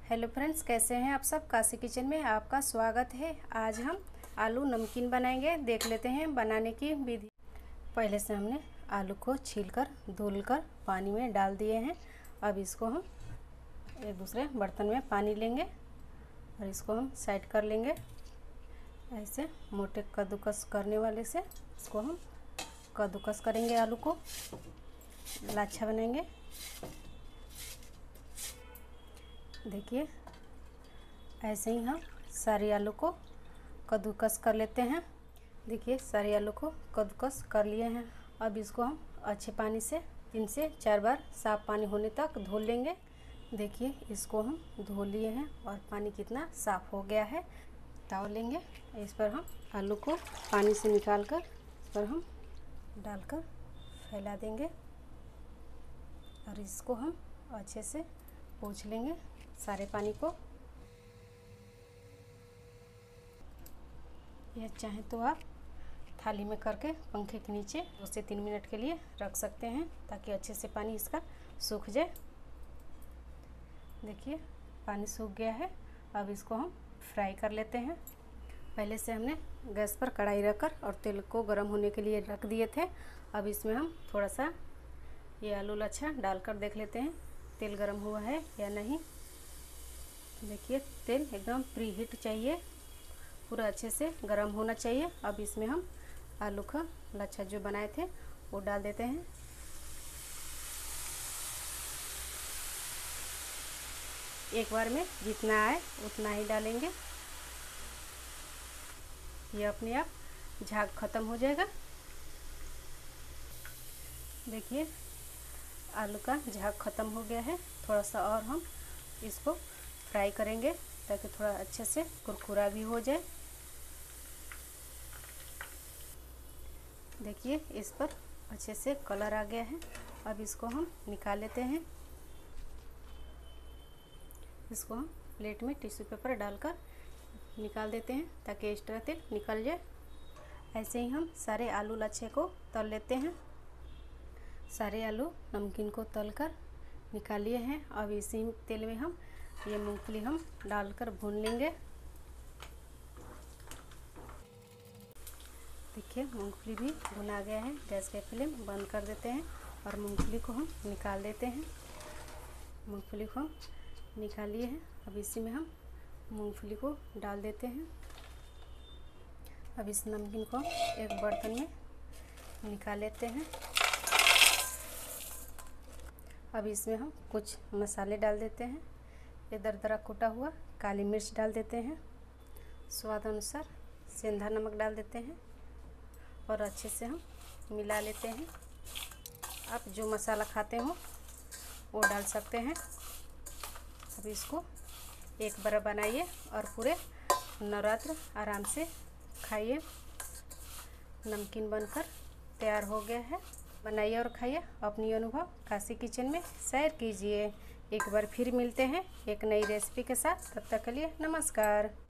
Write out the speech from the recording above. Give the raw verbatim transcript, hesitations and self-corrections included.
Hello friends, कैसे हैं आप सब। काशी किचन में आपका स्वागत है। आज हम आलू नमकीन बनाएंगे। देख लेते हैं बनाने की विधि। पहले से हमने आलू को छीलकर धुलकर पानी में डाल दिए हैं। अब इसको हम एक दूसरे बर्तन में पानी लेंगे और इसको हम साइड कर लेंगे। ऐसे मोटे कद्दूकस करने वाले से इसको हम कद्दूकस करेंगे। आलू को लाछा बनाएंगे। देखिए, ऐसे ही हम सारे आलू को कद्दूकस कर लेते हैं। देखिए, सारे आलू को कद्दूकस कर लिए हैं। अब इसको हम अच्छे पानी से तीन से चार बार साफ पानी होने तक धो लेंगे। देखिए, इसको हम धो लिए हैं और पानी कितना साफ हो गया है। ताव लेंगे, इस पर हम आलू को पानी से निकाल कर इस पर हम डालकर फैला देंगे और इसको हम अच्छे से पोंछ लेंगे सारे पानी को। यह चाहे तो आप थाली में करके पंखे के नीचे दो से तीन मिनट के लिए रख सकते हैं ताकि अच्छे से पानी इसका सूख जाए। देखिए, पानी सूख गया है। अब इसको हम फ्राई कर लेते हैं। पहले से हमने गैस पर कढ़ाई रखकर और तेल को गर्म होने के लिए रख दिए थे। अब इसमें हम थोड़ा सा ये आलू लच्छा डालकर देख लेते हैं तेल गर्म हुआ है या नहीं। देखिए, तेल एकदम प्री हीट चाहिए, पूरा अच्छे से गर्म होना चाहिए। अब इसमें हम आलू का लच्छा जो बनाए थे वो डाल देते हैं। एक बार में जितना आए उतना ही डालेंगे। ये अपने आप झाग खत्म हो जाएगा। देखिए, आलू का झाग खत्म हो गया है। थोड़ा सा और हम इसको फ्राई करेंगे ताकि थोड़ा अच्छे से कुरकुरा भी हो जाए। देखिए, इस पर अच्छे से कलर आ गया है। अब इसको हम निकाल लेते हैं। इसको हम प्लेट में टिश्यू पेपर डालकर निकाल देते हैं ताकि एक्स्ट्रा तेल निकल जाए। ऐसे ही हम सारे आलू लच्छे को तल लेते हैं। सारे आलू नमकीन को तलकर निकाल लिए हैं। अब इसी तेल में हम ये मूंगफली हम डालकर भून लेंगे। देखिए, मूंगफली भी भुना गया है। गैस का फ्लेम बंद कर देते हैं और मूंगफली को हम निकाल देते हैं। मूंगफली को हम निकाल लिए हैं। अब इसी में हम मूंगफली को डाल देते हैं। अब इस नमकीन को एक बर्तन में निकाल लेते हैं। अब इसमें हम कुछ मसाले डाल देते हैं। ये दरदरा कूटा हुआ काली मिर्च डाल देते हैं। स्वाद अनुसार सेंधा नमक डाल देते हैं और अच्छे से हम मिला लेते हैं। आप जो मसाला खाते हो वो डाल सकते हैं। अब इसको एक बार बनाइए और पूरे नवरात्र आराम से खाइए। नमकीन बनकर तैयार हो गया है। बनाइए और खाइए। अपनी अनुभव काशी किचन में शेयर कीजिए। एक बार फिर मिलते हैं एक नई रेसिपी के साथ। तब तक के लिए नमस्कार।